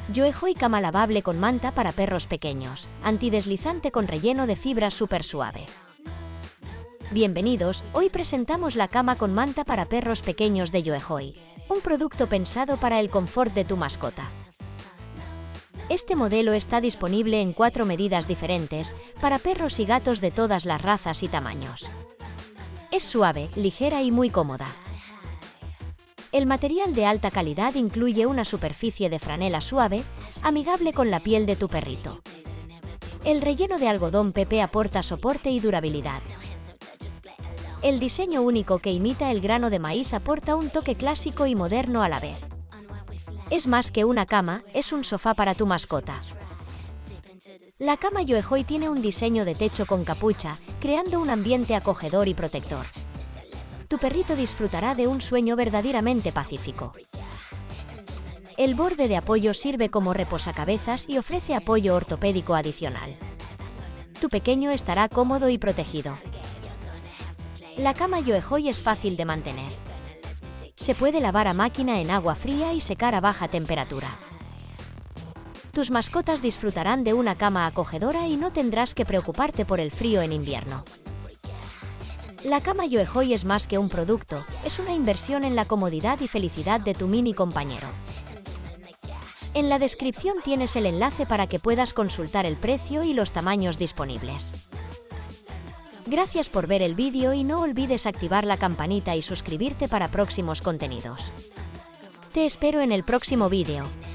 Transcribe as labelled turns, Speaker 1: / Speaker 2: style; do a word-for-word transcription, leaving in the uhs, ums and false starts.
Speaker 1: Yoejoy cama lavable con manta para perros pequeños, antideslizante con relleno de fibra súper suave. Bienvenidos, hoy presentamos la cama con manta para perros pequeños de Yoejoy, un producto pensado para el confort de tu mascota. Este modelo está disponible en cuatro medidas diferentes, para perros y gatos de todas las razas y tamaños. Es suave, ligera y muy cómoda. El material de alta calidad incluye una superficie de franela suave, amigable con la piel de tu perrito. El relleno de algodón P P aporta soporte y durabilidad. El diseño único que imita el grano de maíz aporta un toque clásico y moderno a la vez. Es más que una cama, es un sofá para tu mascota. La cama Yoejoy tiene un diseño de techo con capucha, creando un ambiente acogedor y protector. Tu perrito disfrutará de un sueño verdaderamente pacífico. El borde de apoyo sirve como reposacabezas y ofrece apoyo ortopédico adicional. Tu pequeño estará cómodo y protegido. La cama Yoejoy es fácil de mantener. Se puede lavar a máquina en agua fría y secar a baja temperatura. Tus mascotas disfrutarán de una cama acogedora y no tendrás que preocuparte por el frío en invierno. La cama Yoejoy es más que un producto, es una inversión en la comodidad y felicidad de tu mini compañero. En la descripción tienes el enlace para que puedas consultar el precio y los tamaños disponibles. Gracias por ver el vídeo y no olvides activar la campanita y suscribirte para próximos contenidos. Te espero en el próximo vídeo.